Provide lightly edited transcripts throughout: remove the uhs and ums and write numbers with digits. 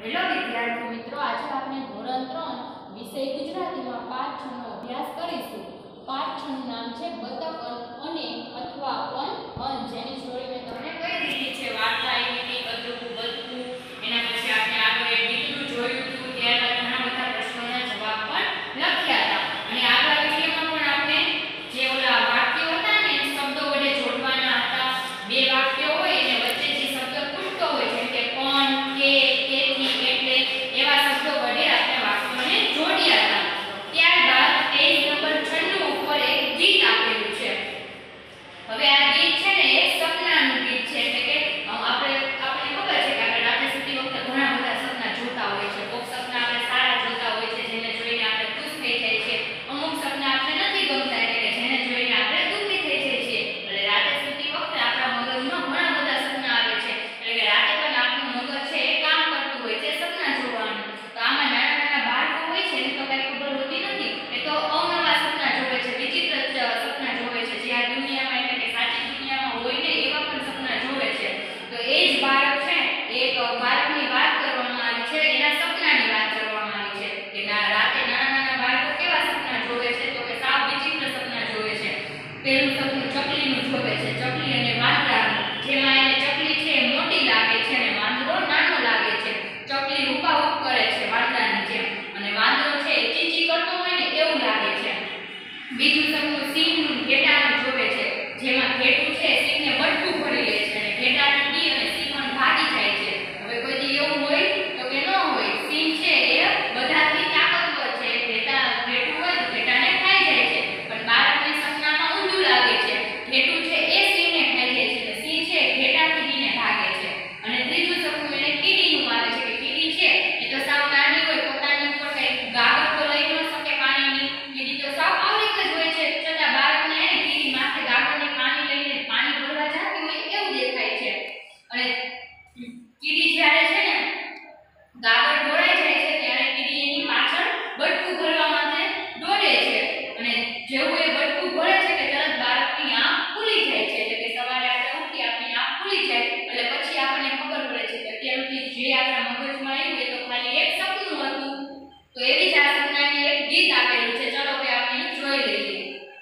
Hello વિદ્યાર્થી મિત્રો, આજે આપણે ધોરણ 3 વિષય ગુજરાતીમાં પાઠ 6 નો અભ્યાસ કરીશું. પાઠ 6 નું નામ છે બતક અને અથવા અન જેની સ્ટોરી મેં તમને કહી દીધી છે. વાર્તા એવી હતી, કદરું બતકું, એના પછી આપણે આગળ દીકરું જોયું હતું, ત્યારબાદ ઘણા બધા પ્રશ્નોના જવાબ પણ લખ્યા હતા. અને આગળ વિડીયોમાં પણ આપણે જે ઓલા વાક્યો હતા ને શબ્દો વડે જોડવાના હતા. બે વાક્યો હોય અને વચ્ચે જે શબ્દ ખૂટતો હોય જેમ કે પણ, કે, તેથી, એટલે એવા શબ્દો વડે આપણે વાક્યોને જોડ્યા હતા. ત્યારબાદ પેજ નંબર 96 ઉપર એક ગીત આપેલું છે. હવે આ ગીત છે ને એક સપનાનું ગીત છે, એટલે કે આપણે ખબર છે કે આપણે રાત્રે સૂતી વખતે ઘણા બધા સપના જોતા હોય છે. કોઈક સપના આપણે સારા જોતા હોય છે જેને જોઈને આપણે ખુશ થઈ જાય છે. અમુક સપના આપણે નથી ગમતા એટલે કે જેને જોઈને આપણે દુઃખી થઈ જાય છે. એટલે રાત્રે સૂતી વખતે આપણા મગજમાં ઘણા બધા સપના આવે છે. એટલે કે રાતે પણ આપણું મગજ છે એ કામ કરતું હોય છે સપના જોવાનું. તો આમાં નાના નાના બાળકો હોય છે એને તો કઈ ખબર હોતી નથી. એ તો અવનવા સપના જોવે છે, વિચિત્ર સપના જોવે છે, જે આ દુનિયામાં એટલે કે સાચી દુનિયામાં હોય ને એવા પણ સપના જોવે છે. તો એ જ બાળક છે, એક બાળકની વાત કરવામાં આવી છે, એના સપનાની વાત કરવામાં આવી છે કે રાતે નાના નાના બાળકો કેવા સપના જોવે છે, તો કે સાવ વિચિત્ર સપના જોવે છે. પહેલું સપનું ચકલીનું જોવે છે, ચકલી અને વાંદરાનું, જેમાં એને ચકલી છે એ મોટી લાગે છે અને વાંદરો નાનો લાગે છે. ચકલી રૂપાઉપ કરે છે વાંદરાની જેમ અને વાંદરો છે એ ચીચી કરતો હોય ને એવું લાગે છે. બીજું સપનું સિંહનું ઘેટાનું જોવે છે, જેમાં ઘેટું છે સિંહને બટકું ભરી લે છે અને ઘેટાને બી અને સિંહ પણ ભાગી જાય છે. હવે કોઈ દી એવું હોય તો કે ન હોય. સિંહ છે એ બધાથી તાકાતવર છે, ઘેટું હોય તો ઘેટાને ખાઈ જાય છે. પણ બાળકને સપનામાં ઊંધું લાગે છે, ઘેટું છે એ સિંહને ખાઈ જાય છે અને સિંહ છે ઘેટાથી બીને ભાગે છે. અને ત્રીજું સપનું એને કીડીનું આવે છે કે કીડી છે એ તો સાવ નાની હોય, પોતાની ઉપર કઈ ગાગર તો લઈ ન શકે પાણીની. કીડી તો સાવ આવરીક જ હોય છે, છતાં બાળકને એને કીડી માથે ગાગરની પાણી લઈને પાણી ભરવા જતી હોય એવું દેખાય છે. અને કીડી જ્યારે છે ને ગાગર ઢોળાઈ જાય છે ત્યારે કીડી એની પાછળ બટકું ભરવા માટે દોડે છે. અને જેવું એ બટકું ભરે છે કે તરત બાળકની આંખ ખુલી જાય છે. એટલે કે સવારે આપણે ઉઠી આપણી આંખ ખુલી જાય એટલે પછી આપણને ખબર પડે છે કે અત્યાર સુધી જે આપણા મગજમાં આવ્યું એ તો ખાલી એક સપનું હતું. તો એવી જ આ સપનાની એક ગીત આપેલું છે. ચલો હવે આપણે જોઈ લઈએ.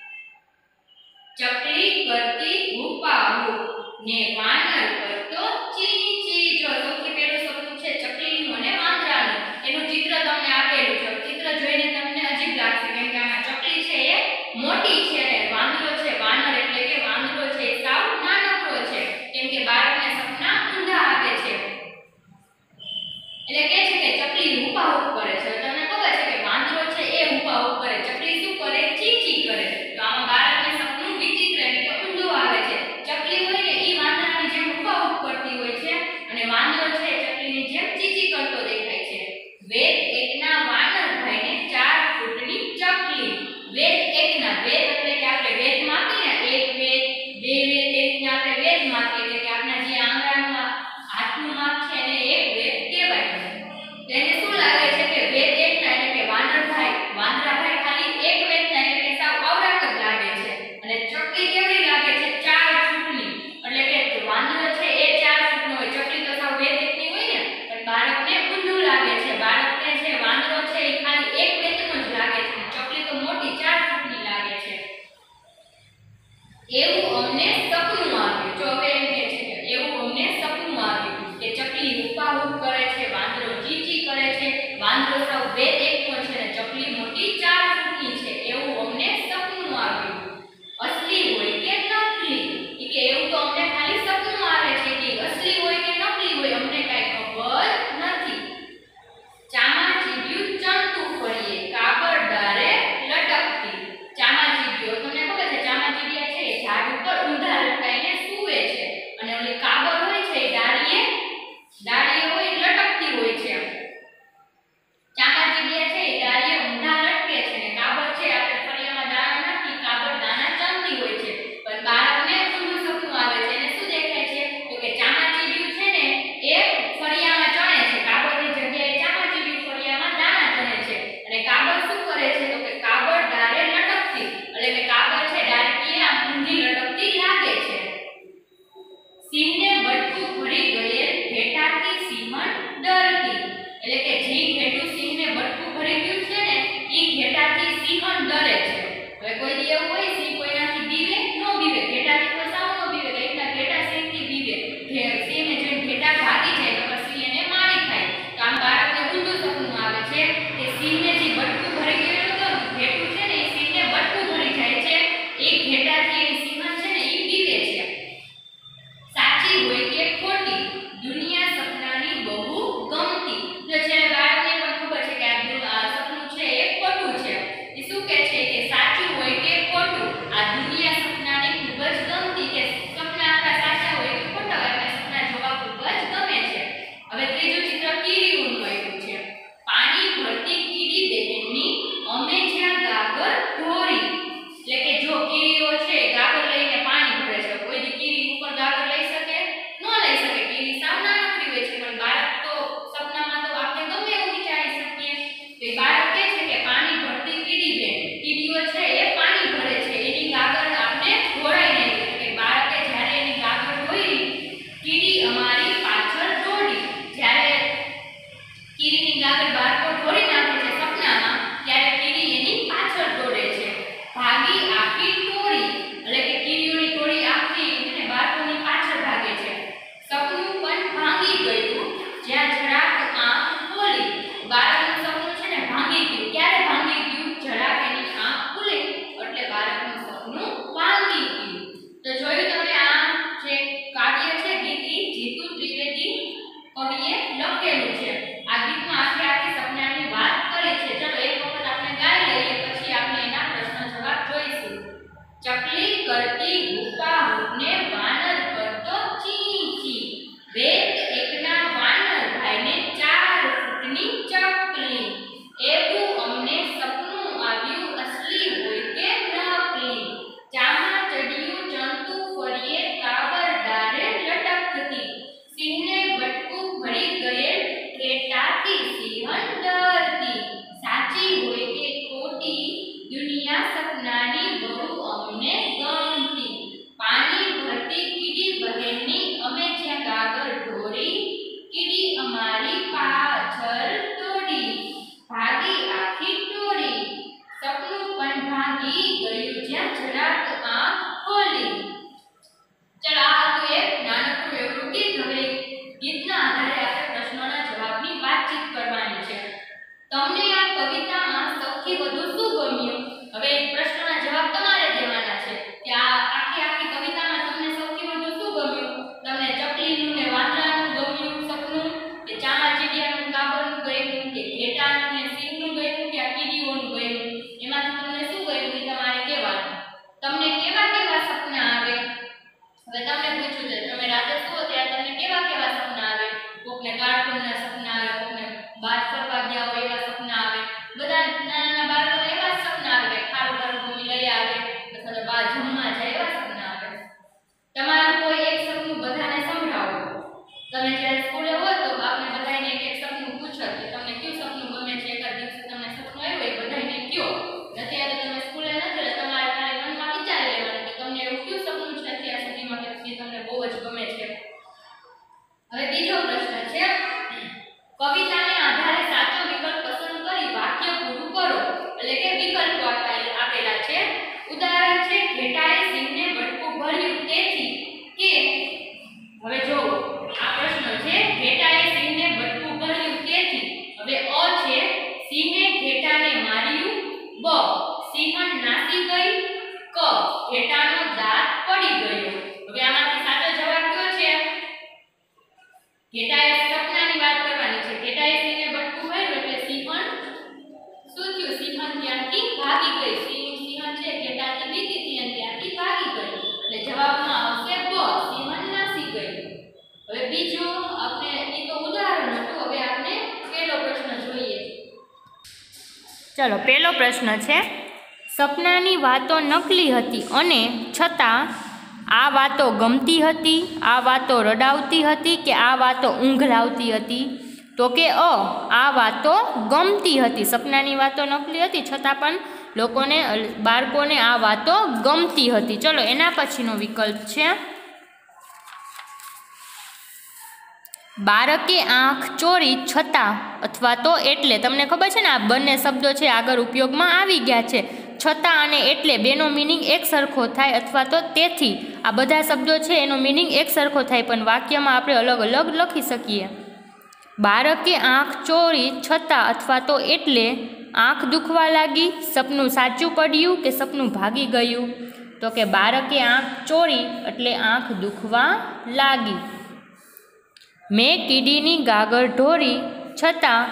ચકલી કરતી હુપા હુપ ને વાનર કરતો ચી ચી. જો સૌથી પહેલું સપનું છે ચકલીનું અને વાંદરાનું. એનું ચિત્ર તમને આપેલું છે. ચિત્ર જોઈને તમને અજીબ લાગશે કેમ કે આમાં ચકલી છે એ મોટી છે અને વાંદરો છે વાનર એટલે કે વાંદરો છે એ સાવ નાનકડો છે. કેમ કે બાળકને સપના ઊંધા આવે છે. એટલે કે છે કે ચકલી હુપાહુપ કરે છે. તમને ખબર છે કે વાંદરો છે એ હુપાહુપ કરે, ચકલી શું કરે? ચી ચી કરે. તો આમાં બાળકને સપનું વિચિત્ર એટલે કે ઊંધું આવે છે. ચકલી હોય ને ઈ વાંદરાની જેમ હુપાહુપ કરતી હોય છે અને વાંદરો છે ચકલીની જેમ ચીચી કરતો દેખાય છે. વેદ એકના વાનર ભાઈને 4 ફૂટની ચકલી. વેદ એકના, વેદ એટલે કે આપણે વેદ માપીએ ને, એક વેદ, બે વેદ, એ રીતે આપણે વેદ માપીએ એટલે કે આપણા જે આંગળાનું હાથનું માપ છે એને એક વેદ કહેવાય. તેને શું લાગે છે કે એટલે કે જે ઘેટું સિંહને બટકું ભરી ગયું છે ને ઈ ઘેટાથી સિંહણ ડરે છે. હવે કોઈ દી એવું હોય સિંહ કોઈનાથી બીવે નો બીવે, ઘેટાથી તો સાવ નો બીવે, કઈ રીતના ઘેટા સિંહથી બીવે. સિંહને જોઈને ઘેટા ભાગી જાય તો પછી એને મારી ખાય. તો આમ બાળકને ઊંધું સપનું આવે છે કે સિંહને જે બટકું ભરી ગયેલું હતું ઘેટું છે ને એ સિંહને બટકું ભરી જાય છે, એ ઘેટાથી એની સિંહણ છે ને ઈ બીવે છે. સાચી હોય કે ખોટી? દુનિયા સપનાની બહુ ગમતી. તો છે બાળકને પણ ખબર છે કે આ સપનું છે એ ખોટું છે. એ શું કહે છે કે સાચું હોય કે ખોટું? આ દુનિયા સપનાને ખૂબ જ ગમતી, કે સપના આપણા સાચા હોય કે ખોટા હોય આપણે સપના જોવા ખૂબ જ ગમે છે. હવે ત્રીજું ચિત્ર કીડીઓનું આવ્યું છે. પાણી ભરતી કીડી બહેનની અમે જ્યાં ગાગર ઢોરી. એટલે કે જો કીડીઓ છે ગાગર લઈને પાણી ભરે છે, કોઈ દી કીડી ઉપર ગાગર લઈ શકે ન લઈ શકે. કીડી સાવ નાનકડી હોય છે પણ બાળક તો સપનામાં તો આપણે ગમે એવું વિચારી શકીએ. તો એ બાળક કહે છે કે પાણી ભરતી કીડી બેન, કીડીઓ છે એ પાણી ભરે છે, એની ગાગર આપણે ઢોળાઈ નહીં. કે બાળકે જ્યારે એની ગાગર ઢોળી, કીડી અમારી પાછળ દોડી. જ્યારે કીડીની ગાગર બાળકો ઢોળી નાખે છે સપનામાં, ત્યારે કીડી એની પાછળ દોડે છે. ભાગી આખી ટોળી, એટલે કે કીડીઓની ટોળી આખી અને બાળકોની પાછળ ભાગે છે. સપનું પણ ભાંગી ગયું જ્યાં જરાક આંખ ખોલી. બાળકનું સપનું છે ને ભાંગી ગયું. ક્યારે ભાંગી ગયું? જરાક એની આંખ ખુલી એટલે બાળકનું સપનું ભાંગી ગયું. તો જોયું તમે, આ જે કાવ્ય છે ગીત ઈ જીતુ ત્રિવેદી કવિએ લખેલું છે. આ ગીતમાં આખી સપનાની વાત કરી છે. ચલો એક વખત આપણે ગાઈ લઈએ પછી આપણે એના પ્રશ્ન જવાબ જોઈશું. ચકલી કરતી હુપા હુપને વાનર કરતો ચી ચી. વેત એકના વાનર ભાઈને 4 ફૂટની ચકલી. એવું અમને સપનું આવ્યું અસલી હોય કે નકલી. ચામાં ચડિયું ચણતું ફરીએ કાબરદારે લટકતી. સિંહને બટકું ભરી ગયેલ ઘેટાથી સિંહણ ડરતી. સાચી હોય કે ખોટી? દુનિયા સપનાની બહુ અમને ગમતી. પાણી ભરતી કીડી બહેનની અમે જ્યાં ગાગર ઢોરી. કીડી અમારી પાછળ દોડી. ભાગી આખી ટોળી. સપનું પણ ભાગી ગયું જ્યાં જરાક આંખ ખોલી. ચલો આ હતું એક નાનકડું એવું ગીત. હવે ગીતના આધારે આપણે પ્રશ્નોના જવાબની વાતચીત કરવાની છે. તમને આ કવિતામાં સૌથી વધુ શું ગમ્યું? હવે પ્રશ્નોના જવાબ તમારે દેવાના છે કે આ આખી કવિતામાં તમને સૌથી વધુ શું ગમ્યું? તમને ચકલીનું ને વાંદરાનું ગમ્યું સપનું, કે ચામાચીડિયાનું કાબરનું ગમ્યું, કે ઘેટાનું ને સિંહનું ગમ્યું, કે આ કીડીઓનું ગમ્યું? એમાંથી તમને શું ગમ્યું એ તમારે કહેવાનું. તમને કેવા કેવા સપના આવે? હવે તમને પૂછું છે તમે રાતે સુવો ત્યારે તમને કેવા કેવા સપના આવે? કોકને કાર્ટૂનના સપના આવે, કોકને બહાર ફરવા ગયા હોય એવા સપના આવે. બધા નાના બાળકોને એવા સપના આવે કે ખારું ખારું મમ્મી લઈ આવે અથવા તો બહાર જમવા જાય એવા સપના આવે. તમારું કોઈ એક સપનું બધાને સંભળાવો. તમે જ્યારે સ્કૂલે હો તો આપણે બધાને એક એક સપનું પૂછો કે તમને કયું સપનું ગમે છે. એકાદ દિવસે તમને સપનું આવ્યું હોય બધાને કયો. અત્યારે તમે સ્કૂલે નથી એટલે તમારે ખાલી મનમાં વિચારી લેવાનું કે તમને એવું કયું સપનું છે અત્યાર સુધીમાં કે જે તમને બહુ જ ગમે છે. હવે બીજો પ્રશ્ન છે, કવિતાને આધારે સાચો વિકલ્પ પસંદ કરી વાક્ય પૂરું કરો. એટલે કે વિકલ્પો આપેલા છે. ઉદાહરણ છે ઘેટાએ સિંહને બટકું ભર્યું તેથી કે. હવે જો આ પ્રશ્ન છે ઘેટાએ સિંહને બટકું ભર્યું તેથી. હવે અ છે સિંહે ઘેટાને માર્યું. બ સિંહણ નાસી ગઈ. ક ઘેટાનો દાંત પડી ગયો. હવે આમાંથી સાચો જવાબ કયો છે? ઘેટાએ સપનાની વાત કરવાની છે. ઘેટાએ સિંહને બટકું ભર્યું એટલે સિંહણ શું થયું? સિંહણ ત્યાંથી ભાગી ગઈ. સિંહણ છે ઘેટાથી બીતી હતી અને ત્યાંથી ભાગી ગઈ. એટલે જવાબમાં આવશે બ સિંહણ નાસી ગઈ. હવે બીજો આપણે એ તો ઉદાહરણ હતું. હવે આપણે પહેલો પ્રશ્ન જોઈએ. ચલો પહેલો પ્રશ્ન છે, સપનાની વાતો નકલી હતી અને છતાં આ વાતો ગમતી હતી, આ વાતો રડાવતી હતી કે આ વાતો ઊંઘ લાવતી હતી? તો કે આ વાતો ગમતી હતી. સપનાની વાતો નકલી હતી છતાં પણ લોકોને બાળકોને આ વાતો ગમતી હતી. ચલો એના પછીનો વિકલ્પ છે બાળકે આંખ ચોરી છતાં અથવા તો એટલે, તમને ખબર છે ને આ બંને શબ્દો છે આગળ ઉપયોગમાં આવી ગયા છે. છતાં અને એટલે બેનો મિનિંગ એક સરખો થાય અથવા તો તેથી, આ બધા શબ્દો છે એનો મિનિંગ એક સરખો થાય પણ વાક્યમાં આપણે અલગ અલગ લખી શકીએ. બાળકે આંખ ચોરી છતાં અથવા તો એટલે આંખ દુખવા લાગી, સપનું સાચું પડ્યું કે સપનું ભાગી ગયું? તો કે બાળકે આંખ ચોરી એટલે આંખ દુખવા લાગી. મેં કીડીની ગાગર ઢોરી છતાં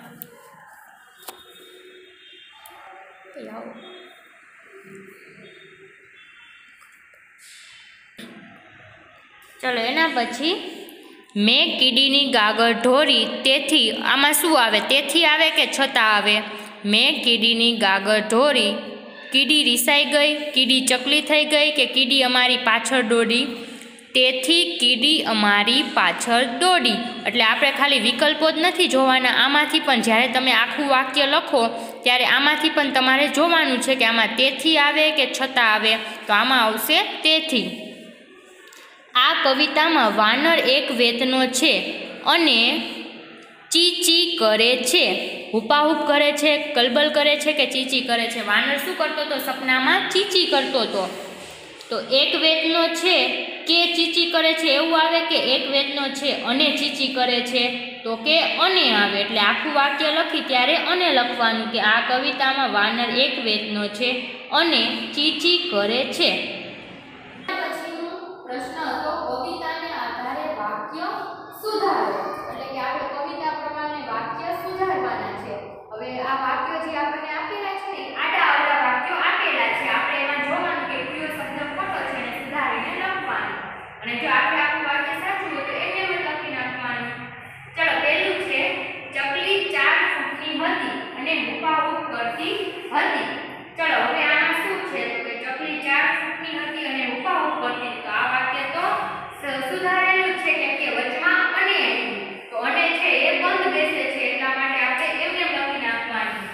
ચલો એના પછી મેં કીડીની ગાગર ઢોરી તેથી, આમાં શું આવે? તેથી આવે કે છતાં આવે? મેં કીડીની ગાગર ઢોરી, કીડી રીસાઈ ગઈ, કીડી ચકલી થઈ ગઈ કે કીડી અમારી પાછળ દોડી? તેથી કીડી અમારી પાછળ દોડી. એટલે આપણે ખાલી વિકલ્પો જ નથી જોવાના, આમાંથી પણ જ્યારે તમે આખું વાક્ય લખો ત્યારે આમાંથી પણ તમારે જોવાનું છે કે આમાં તેથી આવે કે છતાં આવે. તો આમાં આવશે તેથી. આ કવિતામાં વાનર એક વેતનો છે અને ચીચી કરે છે. હુપાહુપ કરે છે, કલબલ કરે છે કે ચીચી કરે છે? વાનર શું કરતો હતો? સપનામાં ચીચી કરતો હતો. તો એક વેતનો છે કે ચીચી કરે છે એવું આવે કે એક વેતનો છે અને ચીચી કરે છે? તો કે અને આવે. એટલે આખું વાક્ય લખી ત્યારે અને લખવાનું કે આ કવિતામાં વાનર એક વેતનો છે અને ચીચી કરે છે. પછીનો પ્રશ્ન હતો કવિતાને આધારે વાક્ય સુધારો. એટલે કે આપણે કવિતા પ્રમાણે વાક્ય સુધારવાના છે. હવે આ વાક્યો જે આપણને આપેલા છે ને આડા અવળા વાક્યો આપેલા છે, આપણે એમાં જોવાનું કે કયો શબ્દ ખોટો છે અને સુધારીને લખવાનું. અને જો આપણે આખું વાક્ય સાચું હોય તો એને પણ લખી નાખવાનું. ચલો પહેલું છે ચકલી 4 ફૂટની હતી અને હુપાહુપ કરતી હતી. ચલો હવે આમાં શું છે? તો કે ચકલી 4 ફૂટની હતી અને હુપાહુપ કરતી. તો આ વાક્ય તો સુધારેલું છે કેમ કે વચમાં અને આવ્યું. તો અને છે એ બંધ બેસે છે એટલા માટે આપણે એમને લખી નાખવાનું.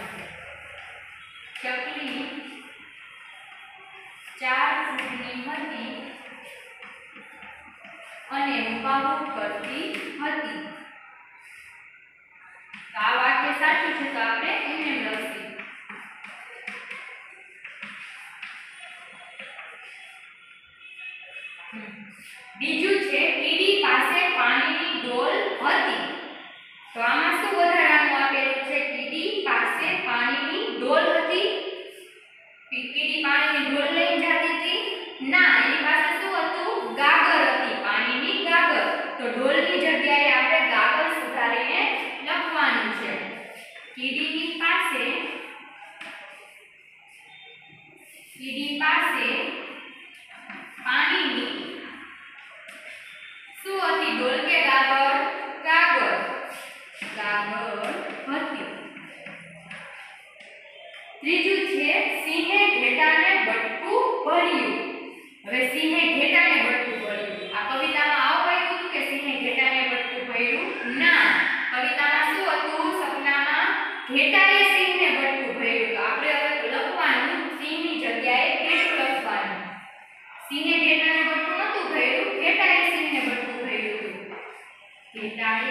ચકલી 4 ફૂટની હતી અને હુપાહુપ કરતી હતી. તો આ વાક્ય સાચું છે તો આપણે એમને લખીએ. બીજું છે કીડી પાસે પાણીની ડોલ હતી. તો આમાં શું વધારાનું આપેલું છે? કીડી પાસે પાણીની ડોલ હતી. કીડી પાણીની ડોલ લઈને જતી હતી? ના, એની પાસે શું હતું? ગાગર હતી, પાણીની ગાગર. તો ડોલની જગ્યાએ આપણે ગાગર સુધારીને લખવાનું છે. કીડી પાસે પાણીની શું હતી? ડોલ કે ગાગર? ગાગર હતી. ત્રીજું છે સિંહે ઘેટાને બટકું ભર્યું. હવે સિંહે ઘેટાને બટકું ભર્યું, આ કવિતામાં આવું આવ્યું હતું કે સિંહે ઘેટાને બટકું ભર્યું? ના, કવિતામાં શું હતું? સપનામાં ઘેટાએ સિંહને બટકું ભર્યું. તો આપણે હવે લખવાનું સિંહની જગ્યાએ ઘેટું લખવાનું. સિંહે ઘેટાને બટકું નહોતું ભર્યું, ઘેટાએ સિંહને બટકું ભર્યું હતું. ઘેટાએ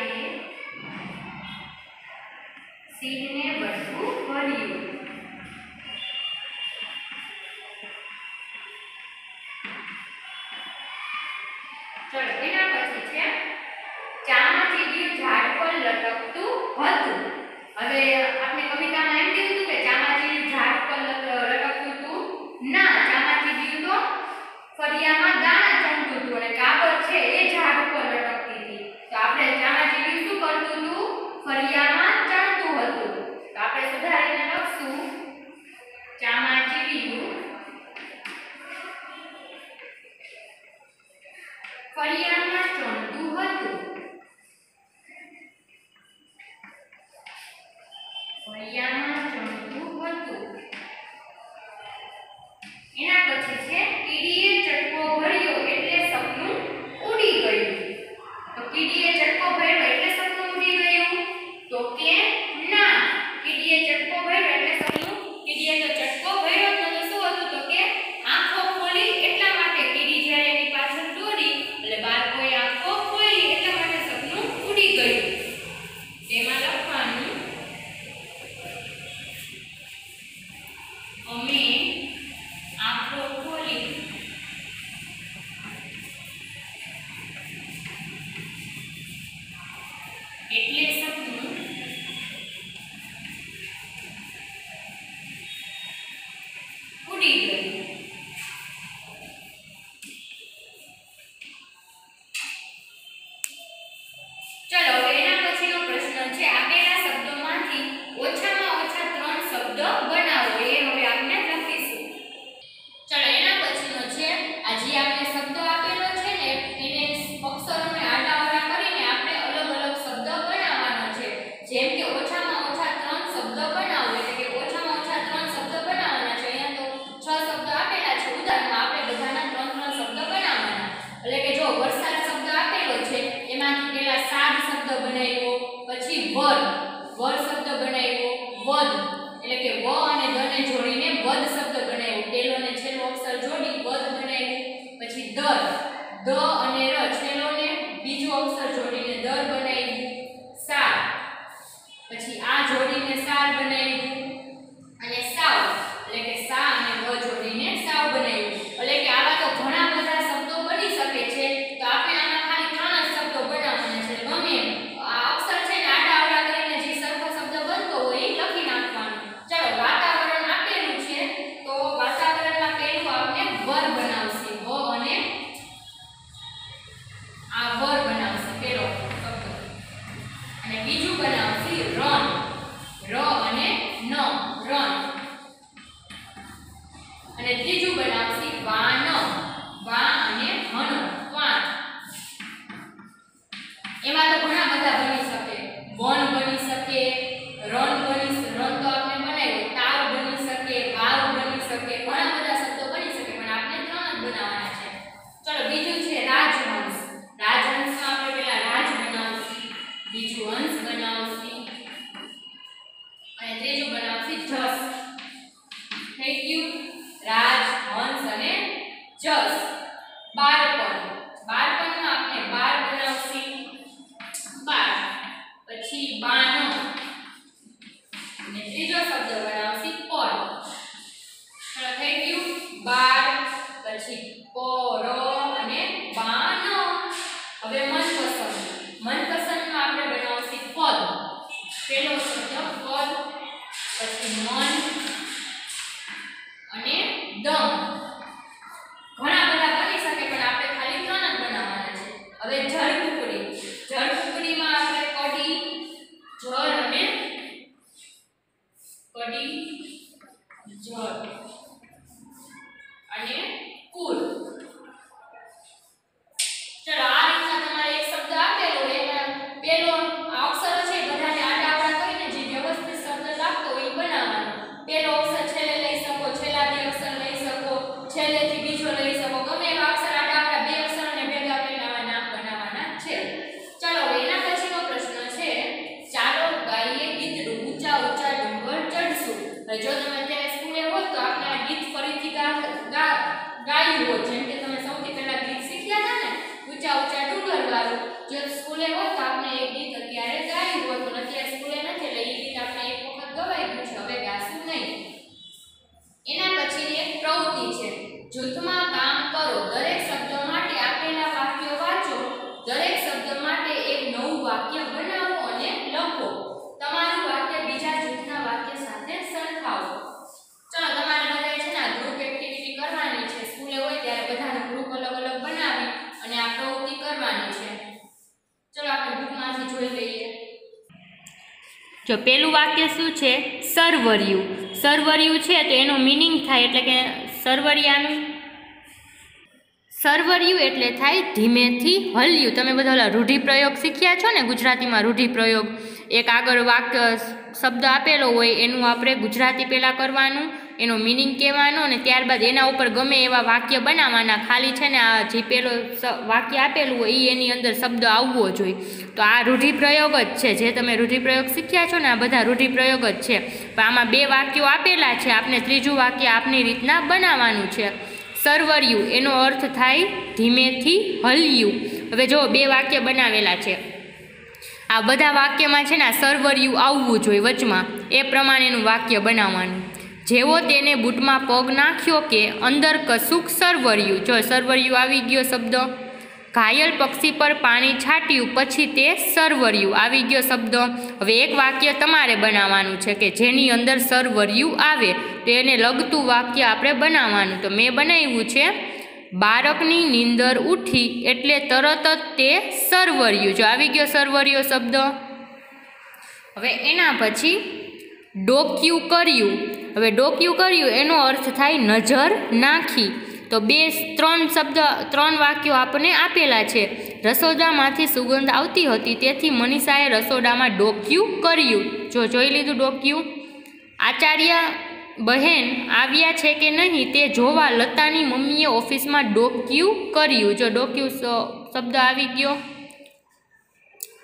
સિંહને બટકું ભર્યું. ચલો એના પછી છે ચામાચીડિયું ઝાડ પર લટકતું હતું. હવે આપણે કવિતામાં એમ કીધું કે ચામાચીડિયું ઝાડ પર લટકતું હતું? ના, ચામાચીડિયું તો ફળિયામાં દાણા ચણતું હતું અને કાબર છે એ ઝાડ ઉપર લટકતી હતી. તો આપણે ચામાચીડિયું શું કરતું હતું? ફળિયામાં ચણતું હતું. તો આપણે સુધારીને લખશું ચામાચીડિયું ફળિયામાં ચણતું હતું. ફળિયામાં ચણતું હતું. એના પછી છે કીડીએ ચટકો ભર્યો એટલે સપનું ઉડી ગયું. તો કીડીએ ચટકો ભર્યો એટલે સપનું ઉડી ગયું? તો કે ના, કીડીએ ચટકો ભર્યો એટલે સપનું, કીડીએ તો ચટકો ભર્યો તો શું હતું? તો કે આંખો ખોલી એટલા માટે કીડી જ્યારે એની પાછળ દોડી એટલે બાળકોએ આંખો ખોલી એટલા માટે સપનું ઉડી વર શબ્દ બનાવ્યો, વદ એટલે કે વ અને દ ને જોડીને વદ શબ્દ બનાવ્યો, પહેલો ને છેલ્લો અક્ષર જોડી વદ બનાવ્યું. પછી દર, દ અને ર છેલ્લો ને બીજો અક્ષર જોડીને દર બનાવ્યું. સાર, પછી આ જોડીને સાર બનાવ્યું. અને સાવ એટલે કે સા અને વ જોડીને સાવ બનાવ્યું. એટલે કે આવા તો ઘણા બધા શબ્દો બની શકે છે. તો આપણે આના ખાલી 3 જ શબ્દો બનાવવાના છે. ગમે આ અક્ષર છે ને આડા અવડા કરીને જે સરખો શબ્દ બનતો હોય એ લખી નાખવાનો. ચલો વાતાવરણ આપેલું છે તો વાતાવરણમાં પહેલું આપણે વર બનાવશે. વ અને આ વર બનાવશે પહેલો શબ્દ. અને બીજું બનાવશે રણ, ર અને ન રણ. અને ત્રીજું બનાવશે વાન, વા અને હન વાન. એમાં તો ઘણા બધા બની શકે. વન બની શકે, રણ તો આપણે બનાવ્યો, તાવ બની શકે, વાવ બની શકે, ઘણા બધા શબ્દો બની શકે પણ આપણે 3 જ બનાવવાના છે. ચલો બીજું છે રાજહંસ. રાજહંસમાં આપણે પહેલા રાજ બનાવશું, બીજું હંસ બનાવશું અને ત્રીજું બનાવશું જસ. થઈ ગયું રાજ, હંસ અને જસ. બાળપણ, બાળપણમાં આપણે બાર બનાવશું, બાર. પછી બાનો અને ત્રીજો શબ્દ બનાવશું પર. ચલો થઈ ગયું બાર, પછી પર અને બાનો. હવે મનપસંદ, મનપસંદમાં આપણે બનાવશું પદ. પહેલો શબ્દ પદ, પછી મન અને દમ. ઘણા બધા બની શકે પણ આપણે ખાલી 3 જ બનાવવાના છે. હવે જળકુકડી, જળકુકડીમાં આપણે કડી, જળ અને કડી, જળ અને કુલ. ચલો આ રીતના તમારે એક શબ્દ આપેલો હોય પહેલો અક્ષર છે બધાને આડા આવડા કરીને જે વ્યવસ્થિત શબ્દ લાગતો હોય એ બનાવવાનો. પહેલો અક્ષર છેલ્લે લઈ શકો, છેલ્લા 2 અક્ષર લઈ શકો, છેલ્લેથી બીજો લઈ શકો. ગમે એવા અક્ષર આડા આવડા 2 અક્ષરને ભેગા કરીને આવા નામ બનાવવાના છે. ચલો એના પછીનો પ્રશ્ન છે ચાલો ગાઈએ ગીતડું, ઊંચા ઊંચા ડુંગર ચડશું. જો તમે અત્યારે સ્કૂલે હોય તો આપણે આ ગીત ફરીથી ગાયું હોય. જેમ કે તમે સૌથી પહેલા ગીત શીખ્યા હતા ને ઊંચા ઊંચા ડુંગર વાળું. જો સ્કૂલે હોય તો આપણે એક ગીત અત્યારે ગાયું હોય પણ અત્યારે સ્કૂલે નથી એટલે એ ગીત આપણે એક વખત ગવાઈ ગયું છે, હવે ગાશું નહીં. એના પછી એક પ્રવૃત્તિ છે જૂથમાં કામ કરો. દરેક શબ્દ માટે આપેલા વાક્યો વાંચો. દરેક શબ્દ માટે એક નવું વાક્ય બનાવો અને લખો. તમારું વાક્ય બીજા જૂથના વાક્ય સાથે સરખાવો. ચલો તમારે બધાએ છે ને ગ્રુપ એક્ટિવિટી કરવાની છે. સ્કૂલે હોય ત્યારે બધાનું ગ્રુપ અલગ અલગ બનાવી અને આ પ્રવૃત્તિ કરવાની છે. ચલો આપણે બુકમાંથી જોઈ લઈએ. જો પહેલું વાક્ય શું છે? સરવરિયું. સરવરિયું છે તો એનો મીનિંગ થાય એટલે કે સરવરિયાનું સરવરિયું એટલે થાય ધીમેથી હલ્યું. તમે બધા ઓલા રૂઢિપ્રયોગ શીખ્યા છો ને ગુજરાતીમાં? રૂઢિપ્રયોગ એક આગળ વાક્ય શબ્દ આપેલો હોય એનું આપણે ગુજરાતી પહેલાં કરવાનું, એનો મીનિંગ કહેવાનો અને ત્યારબાદ એના ઉપર ગમે એવા વાક્ય બનાવવાના. ખાલી છે ને આ જે પેલો વાક્ય આપેલું હોય એ એની અંદર શબ્દ આવવો જોઈએ. તો આ રૂઢિપ્રયોગ જ છે. જે તમે રૂઢિપ્રયોગ શીખ્યા છો ને આ બધા રૂઢિપ્રયોગ જ છે. પણ આમાં 2 વાક્યો આપેલા છે, આપણે ત્રીજું વાક્ય આપની રીતના બનાવવાનું છે. સરવરિયું એનો અર્થ થાય ધીમેથી હલ્યું. હવે જો 2 વાક્ય બનાવેલા છે. આ બધા વાક્યમાં છે ને આ સરવરિયું આવવું જોઈએ વચમાં, એ પ્રમાણેનું વાક્ય બનાવવાનું. જેવો તેને બૂટમાં પગ નાખ્યો કે અંદર કશુંક સરવરિયું. જો સરવરિયું આવી ગયો શબ્દ. ઘાયલ પક્ષી પર પાણી છાંટ્યું પછી તે સરવરિયું આવી ગયો શબ્દ. હવે એક વાક્ય તમારે બનાવવાનું છે કે જેની અંદર સરવરિયું આવે તો એને લગતું વાક્ય આપણે બનાવવાનું. તો મેં બનાવ્યું છે બાળકની નીંદર ઉઠી એટલે તરત જ તે સરવરિયું. જો આવી ગયો સરવરિયો શબ્દ. હવે એના પછી ડોક્યું કર્યું. હવે ડોક્યું કર્યું એનો અર્થ થાય નજર નાખી. તો 3 શબ્દ 3 વાક્યો આપણને આપેલા છે. રસોડામાંથી સુગંધ આવતી હતી તેથી મનીષાએ રસોડામાં ડોક્યું કર્યું. જો જોઈ લીધું ડોક્યું. આચાર્ય બહેન આવ્યા છે કે નહીં તે જોવા લતાની મમ્મીએ ઓફિસમાં ડોક્યું કર્યું. જો ડોક્યું શબ્દ આવી ગયો.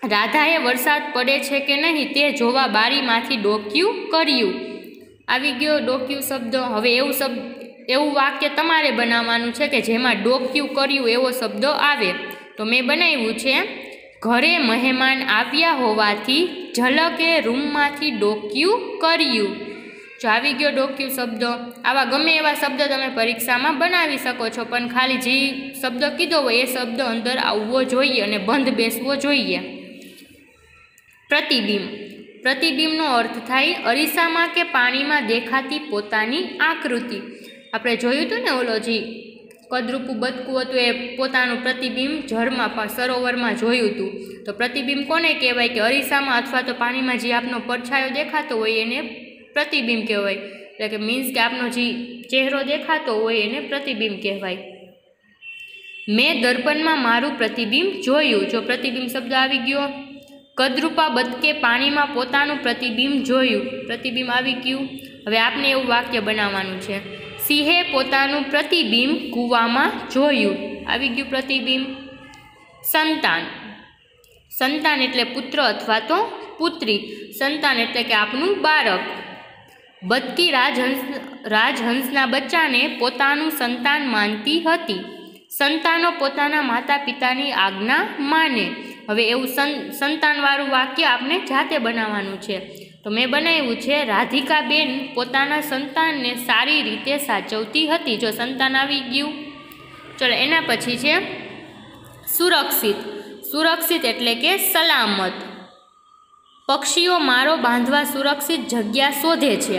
રાધાએ વરસાદ પડે છે કે નહીં તે જોવા બારીમાંથી ડોક્યું કર્યું. આવી ગયો ડોક્યું શબ્દ. હવે એવું વાક્ય તમારે બનાવવાનું છે કે જેમાં ડોક્યું કર્યું એવો શબ્દ આવે. તો મેં બનાવ્યું છે, ઘરે મહેમાન આવ્યા હોવાથી ઝલકે રૂમમાંથી ડોક્યું કર્યું. જો આવી ગયો ડોક્યું શબ્દ. આવા ગમે એવા શબ્દ તમે પરીક્ષામાં બનાવી શકો છો, પણ ખાલી જે શબ્દ કીધો હોય એ શબ્દ અંદર આવવો જોઈએ અને બંધ બેસવો જોઈએ. પ્રતિબિંબ. પ્રતિબિંબનો અર્થ થાય અરીસામાં કે પાણીમાં દેખાતી પોતાની આકૃતિ. આપણે જોયું હતું ને ઓલોજી કદરૂપું બતકું હતું એ પોતાનું પ્રતિબિંબ જળમાં સરોવરમાં જોયું હતું. તો પ્રતિબિંબ કોને કહેવાય કે અરીસામાં અથવા તો પાણીમાં જે આપનો પડછાયો દેખાતો હોય એને પ્રતિબિંબ કહેવાય. એટલે કે મીન્સ કે આપનો જે ચહેરો દેખાતો હોય એને પ્રતિબિંબ કહેવાય. મેં દર્પણમાં મારું પ્રતિબિંબ જોયું. જો પ્રતિબિંબ શબ્દ આવી ગયો. કદરૂપા બતકે પાણીમાં પોતાનું પ્રતિબિંબ જોયું. પ્રતિબિંબ આવી ગયું. હવે આપને એવું વાક્ય બનાવવાનું છે, સિંહે પોતાનું પ્રતિબિંબ કૂવામાં જોયું. આવી ગયું પ્રતિબિંબ. સંતાન. સંતાન એટલે પુત્ર અથવા તો પુત્રી. સંતાન એટલે કે આપનું બાળક. બતકી રાજહંસના બચ્ચાને પોતાનું સંતાન માનતી હતી. સંતાનો પોતાના માતા પિતાની આજ્ઞા માને. હવે એવું સંતાનવાળું વાક્ય આપણે જાતે બનાવવાનું છે. તો મેં બનાવ્યું છે, રાધિકાબેન પોતાના સંતાનને સારી રીતે સાચવતી હતી. જો સંતાન આવી ગયું. ચલો એના પછી છે સુરક્ષિત. સુરક્ષિત એટલે કે સલામત. પક્ષીઓ મારો બાંધવા સુરક્ષિત જગ્યા શોધે છે.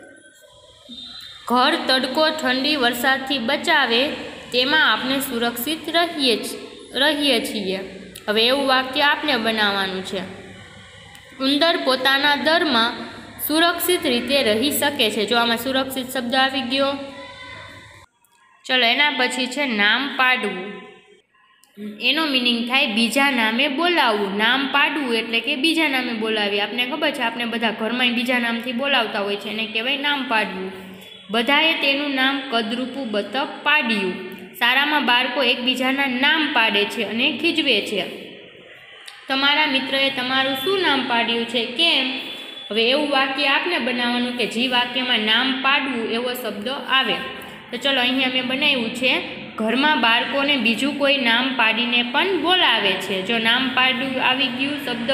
ઘર તડકો ઠંડી વરસાદથી બચાવે તેમાં આપણે સુરક્ષિત રહીએ છીએ. હવે એવું વાક્ય આપણે બનાવવાનું છે, ઉંદર પોતાના દરમાં સુરક્ષિત રીતે રહી શકે છે. જો આમાં સુરક્ષિત શબ્દ આવી ગયો. ચલો એના પછી છે નામ પાડવું. એનો મિનિંગ થાય બીજા નામે બોલાવવું. નામ પાડવું એટલે કે બીજા નામે બોલાવીએ. આપને ખબર છે આપણે બધા ઘરમાં બીજા નામથી બોલાવતા હોય છે, એને કહેવાય નામ પાડવું. બધાએ તેનું નામ કદરૂપું બતક પાડ્યું. શાળામાં બાળકો એકબીજાના નામ પાડે છે અને ખીજવે છે. તમારા મિત્રએ તમારું શું નામ પાડ્યું છે, કેમ? હવે એવું વાક્ય આપને બનાવવાનું કે જે વાક્યમાં નામ પાડવું એવો શબ્દ આવે. તો ચલો અહીંયા મેં બનાવ્યું છે, ઘરમાં બાળકોને બીજું કોઈ નામ પાડીને પણ બોલાવે છે. જો નામ પાડવું આવી ગયું શબ્દ.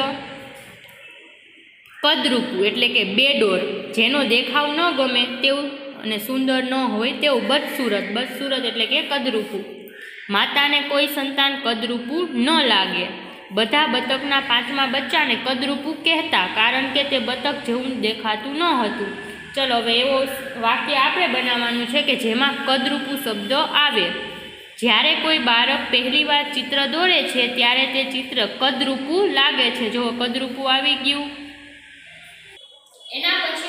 કદરૂપું એટલે કે બેડોળ, જેનો દેખાવ ન ગમે તેવું અને સુંદર ન હોય તેવું બદસુરત. બદસુરત એટલે કે કદરૂપું. માતાને કોઈ સંતાન કદરૂપું ન લાગે. બધા બતકના 5મા બચ્ચાને કદરૂપું કહેતા, કારણ કે તે બતક જેવું દેખાતું ન હતું. ચલો હવે એવો વાક્ય આપણે બનાવવાનું છે કે જેમાં કદરૂપું શબ્દ આવે. જ્યારે કોઈ બાળક પહેલીવાર ચિત્ર દોરે છે ત્યારે તે ચિત્ર કદરૂપું લાગે છે. જો કદરૂપું આવી ગયું. એના પછી